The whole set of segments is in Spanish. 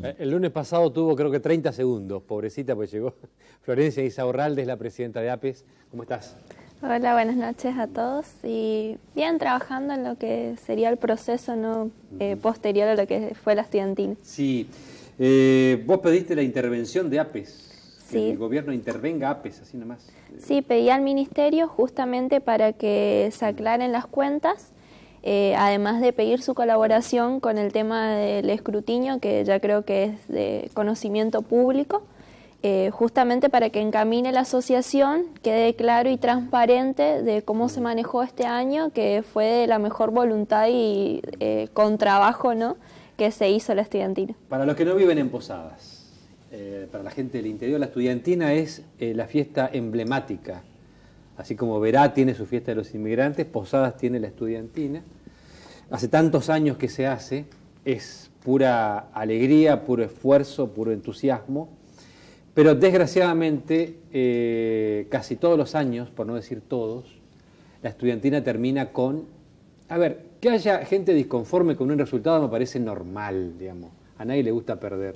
El lunes pasado tuvo creo que 30 segundos, pobrecita, pues llegó Florencia Isaurralde, es la presidenta de APES. ¿Cómo estás? Hola, buenas noches a todos. Y bien, trabajando en lo que sería el proceso ¿no? Posterior a lo que fue la estudiantina. Sí, vos pediste la intervención de APES, que sí. El gobierno intervenga APES, así nomás. Sí, pedí al ministerio justamente para que se aclaren las cuentas, además de pedir su colaboración con el tema del escrutinio, que ya creo que es de conocimiento público, justamente para que encamine la asociación, quede claro y transparente de cómo se manejó este año, que fue de la mejor voluntad y con trabajo ¿no? que se hizo la estudiantina. Para los que no viven en Posadas, para la gente del interior, la estudiantina es la fiesta emblemática. Así como Verá tiene su fiesta de los inmigrantes, Posadas tiene la estudiantina. Hace tantos años que se hace, es pura alegría, puro esfuerzo, puro entusiasmo. Pero desgraciadamente, casi todos los años, por no decir todos, la estudiantina termina con... A ver, que haya gente disconforme con un resultado me parece normal, digamos. A nadie le gusta perder.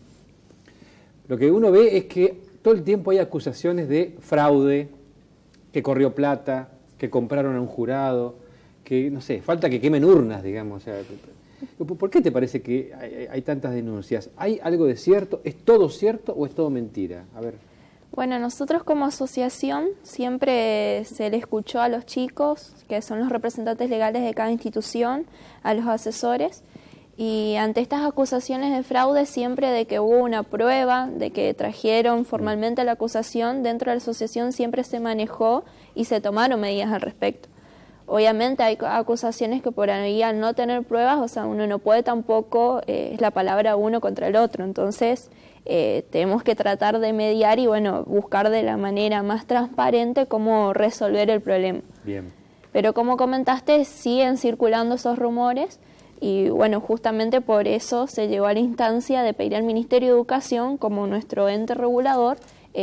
Lo que uno ve es que todo el tiempo hay acusaciones de fraude, que corrió plata, que compraron a un jurado, que, no sé, falta que quemen urnas, digamos. O sea, ¿por qué te parece que hay tantas denuncias? ¿Hay algo de cierto? ¿Es todo cierto o es todo mentira? A ver. Bueno, nosotros como asociación siempre se le escuchó a los chicos, que son los representantes legales de cada institución, a los asesores, y ante estas acusaciones de fraude, siempre de que hubo una prueba, de que trajeron formalmente la acusación, dentro de la asociación siempre se manejó y se tomaron medidas al respecto. Obviamente hay acusaciones que por ahí al no tener pruebas, o sea, uno no puede tampoco, es la palabra uno contra el otro, entonces tenemos que tratar de mediar y bueno, buscar de la manera más transparente cómo resolver el problema. Bien. Pero como comentaste, siguen circulando esos rumores y bueno, justamente por eso se llegó a la instancia de pedir al Ministerio de Educación como nuestro ente regulador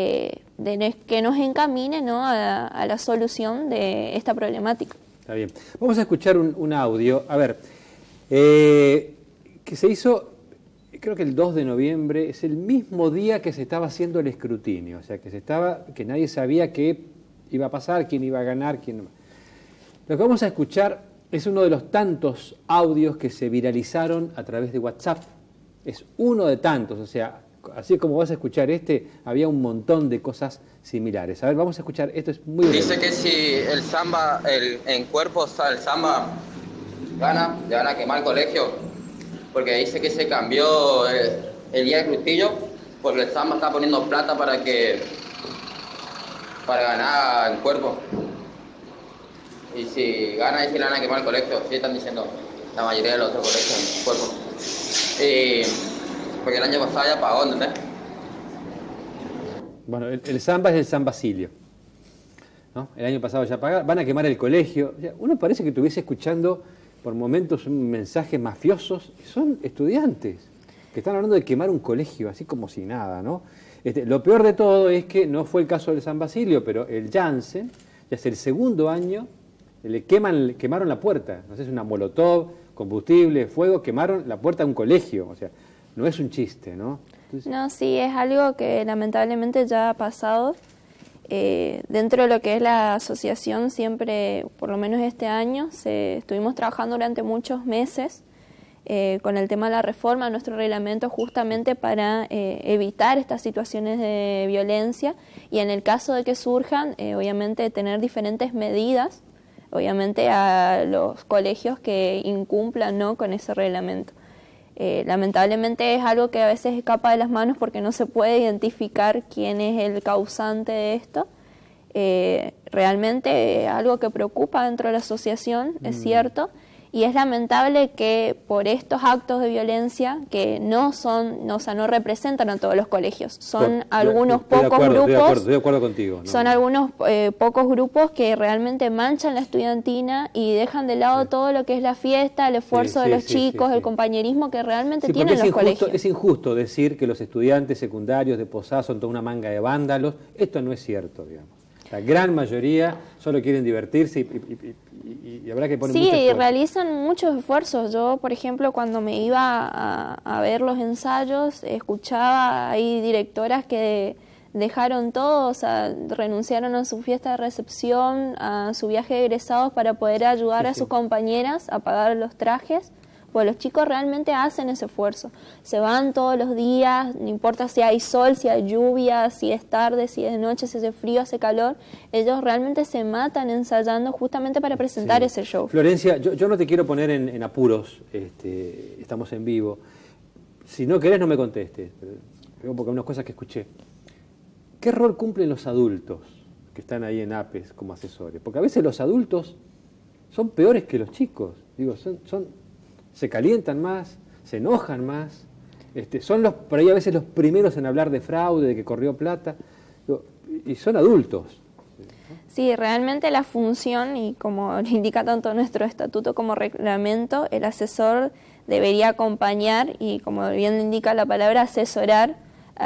que nos encamine ¿no? a la solución de esta problemática. Está bien. Vamos a escuchar un audio. A ver, que se hizo, creo que el 2 de noviembre, es el mismo día que se estaba haciendo el escrutinio. O sea, que nadie sabía qué iba a pasar, quién iba a ganar, quién no. Lo que vamos a escuchar es uno de los tantos audios que se viralizaron a través de WhatsApp. Es uno de tantos, o sea, así como vas a escuchar había un montón de cosas similares. A ver, vamos a escuchar, esto es muy breve. Dice que si el samba, en cuerpo, el samba gana, le van a quemar el colegio, porque dice que se cambió el día del escrutinio, porque el samba está poniendo plata para ganar en cuerpo. Y si gana, dice que le van a quemar el colegio, sí están diciendo la mayoría de los otros colegios en cuerpo. Porque el año pasado ya pagó, ¿entendés? Bueno, el samba es el San Basilio, ¿no? El año pasado ya pagaron, van a quemar el colegio. O sea, uno parece que estuviese escuchando por momentos mensajes mafiosos. Son estudiantes que están hablando de quemar un colegio, así como si nada, ¿no? Lo peor de todo es que no fue el caso del San Basilio, pero el Janssen, ya es el segundo año, quemaron la puerta. No sé, es una molotov, combustible, fuego, quemaron la puerta de un colegio. O sea, no es un chiste, ¿no? Entonces... No, sí, es algo que lamentablemente ya ha pasado. Dentro de lo que es la asociación, siempre, por lo menos este año, estuvimos trabajando durante muchos meses con el tema de la reforma de nuestro reglamento justamente para evitar estas situaciones de violencia y en el caso de que surjan, obviamente tener diferentes medidas, obviamente a los colegios que incumplan ¿no? con ese reglamento. Lamentablemente es algo que a veces escapa de las manos porque no se puede identificar quién es el causante de esto. Realmente es algo que preocupa dentro de la asociación, es cierto, y es lamentable que por estos actos de violencia que no representan a todos los colegios, son algunos pocos grupos, estoy de acuerdo contigo, ¿no? Son algunos pocos grupos que realmente manchan la estudiantina y dejan de lado todo lo que es la fiesta, el esfuerzo de los chicos, el compañerismo que realmente tienen los colegios. Es injusto decir que los estudiantes secundarios de Posadas son toda una manga de vándalos. Esto no es cierto, digamos. La gran mayoría solo quieren divertirse y habrá que poner mucho Sí, esfuerzo. realizan muchos esfuerzos. Yo, por ejemplo, cuando me iba a ver los ensayos, escuchaba ahí directoras que dejaron todo, o sea, renunciaron a su fiesta de recepción, a su viaje de egresados para poder ayudar Sí, a sí. sus compañeras a pagar los trajes. Pues los chicos realmente hacen ese esfuerzo. Se van todos los días, no importa si hay sol, si hay lluvia, si es tarde, si es noche, si hace frío, hace calor. Ellos realmente se matan ensayando justamente para presentar Sí. ese show. Florencia, yo no te quiero poner en apuros, estamos en vivo. Si no querés, no me contestes, porque hay unas cosas que escuché. ¿Qué rol cumplen los adultos que están ahí en APES como asesores? Porque a veces los adultos son peores que los chicos. Digo, se calientan más, se enojan más, son por ahí a veces los primeros en hablar de fraude, de que corrió plata, digo, y son adultos. Sí, realmente la función, y como lo indica tanto nuestro estatuto como reglamento, el asesor debería acompañar y, como bien indica la palabra, asesorar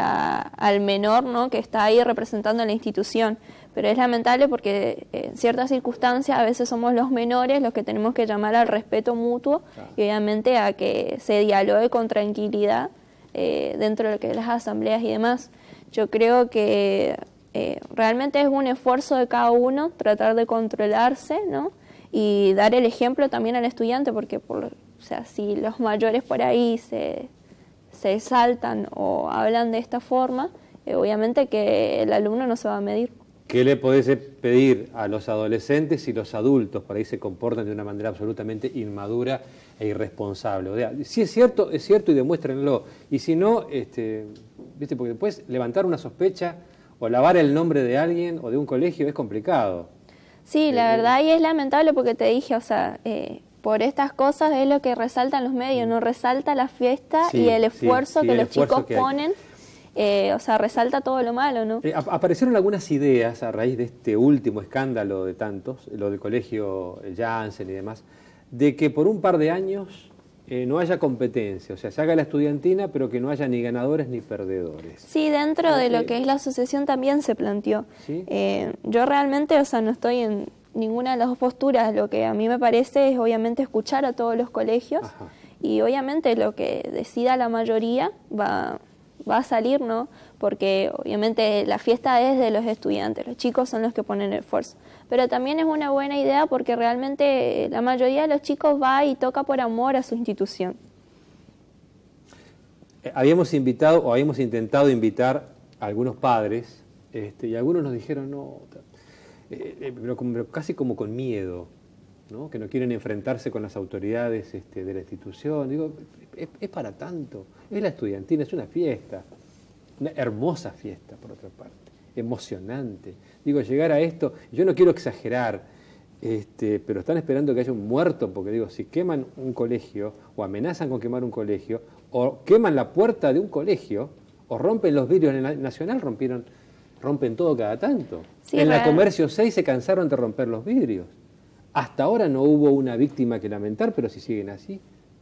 al menor, ¿no?, que está ahí representando a la institución. Pero es lamentable porque en ciertas circunstancias a veces somos los menores los que tenemos que llamar al respeto mutuo y obviamente a que se dialogue con tranquilidad dentro de lo que es las asambleas y demás. Yo creo que realmente es un esfuerzo de cada uno tratar de controlarse, ¿no?, y dar el ejemplo también al estudiante, porque o sea, si los mayores por ahí se exaltan o hablan de esta forma, obviamente que el alumno no se va a medir. ¿Qué le podés pedir a los adolescentes si los adultos por ahí se comportan de una manera absolutamente inmadura e irresponsable? O sea, si es cierto y demuéstrenlo. Y si no, ¿viste? Porque después levantar una sospecha o lavar el nombre de alguien o de un colegio es complicado. Sí, la verdad, y es lamentable porque te dije, o sea, por estas cosas es lo que resaltan los medios, no resalta la fiesta y el esfuerzo que los chicos ponen. O sea, resalta todo lo malo, ¿no? Aparecieron algunas ideas a raíz de este último escándalo de tantos, lo del colegio Janssen y demás, de que por un par de años no haya competencia, o sea, se haga la estudiantina, pero que no haya ni ganadores ni perdedores. Sí, dentro de lo que es la asociación también se planteó. ¿Sí? Yo realmente, o sea, no estoy en ninguna de las dos posturas. Lo que a mí me parece es obviamente escuchar a todos los colegios. Ajá. Y obviamente lo que decida la mayoría va a salir, ¿no? Porque obviamente la fiesta es de los estudiantes, los chicos son los que ponen el esfuerzo. Pero también es una buena idea porque realmente la mayoría de los chicos va y toca por amor a su institución. Habíamos intentado invitar a algunos padres, y algunos nos dijeron no, pero casi como con miedo, ¿no? Que no quieren enfrentarse con las autoridades de la institución. Digo, es para tanto, es la estudiantina, es una fiesta, una hermosa fiesta por otra parte, emocionante. Digo, llegar a esto, yo no quiero exagerar, pero están esperando que haya un muerto, porque digo, si queman un colegio o amenazan con quemar un colegio o queman la puerta de un colegio o rompen los vidrios en el Nacional, rompen todo cada tanto. Sí, en la Comercio 6 se cansaron de romper los vidrios. Hasta ahora no hubo una víctima que lamentar, pero si siguen así,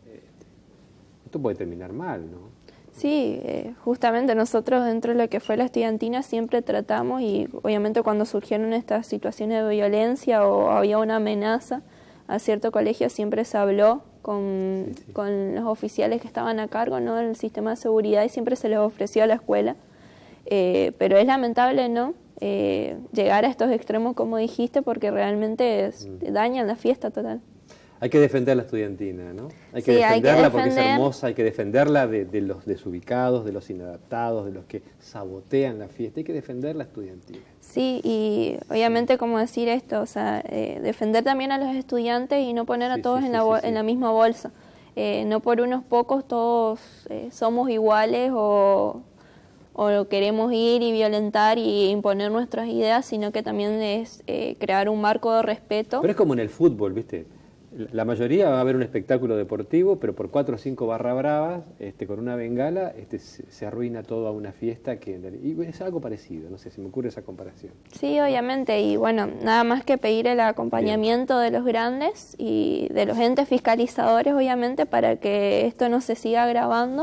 esto puede terminar mal, ¿no? Sí, justamente nosotros dentro de lo que fue la estudiantina siempre tratamos, y obviamente cuando surgieron estas situaciones de violencia o había una amenaza a cierto colegio, siempre se habló con los oficiales que estaban a cargo, ¿no?, del sistema de seguridad, y siempre se les ofreció a la escuela. Pero es lamentable, ¿no?, llegar a estos extremos, como dijiste, porque realmente dañan la fiesta total. Hay que defender la estudiantina, ¿no? Hay que defenderla porque es hermosa, hay que defenderla de los desubicados, de los inadaptados, de los que sabotean la fiesta. Hay que defender la estudiantina. Sí, y obviamente, como decir esto, o sea, defender también a los estudiantes y no poner a todos en la misma bolsa. No por unos pocos todos somos iguales o queremos ir y violentar y imponer nuestras ideas, sino que también es crear un marco de respeto. Pero es como en el fútbol, ¿viste? La mayoría va a ver un espectáculo deportivo, pero por 4 o 5 barra bravas, con una bengala, se arruina toda una fiesta y es algo parecido, no sé, se me ocurre esa comparación. Sí, obviamente, y bueno, nada más que pedir el acompañamiento de los grandes y de los entes fiscalizadores, obviamente, para que esto no se siga agravando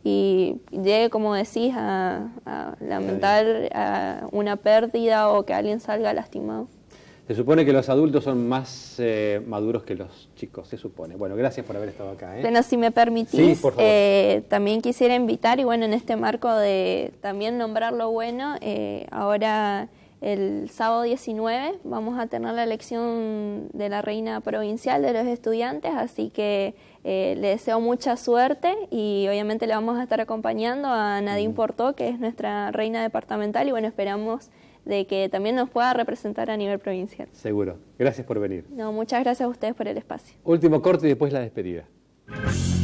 y llegue, como decís, a lamentar a una pérdida o que alguien salga lastimado. Se supone que los adultos son más maduros que los chicos, se supone. Bueno, gracias por haber estado acá. Bueno, si me permitís, sí, por favor. También quisiera invitar, y bueno, en este marco de también nombrar lo bueno, ahora el sábado 19 vamos a tener la elección de la reina provincial de los estudiantes, así que le deseo mucha suerte y obviamente le vamos a estar acompañando a Nadine Porto, que es nuestra reina departamental, y bueno, esperamos de que también nos pueda representar a nivel provincial. Seguro. Gracias por venir. No, muchas gracias a ustedes por el espacio. Último corte y después la despedida.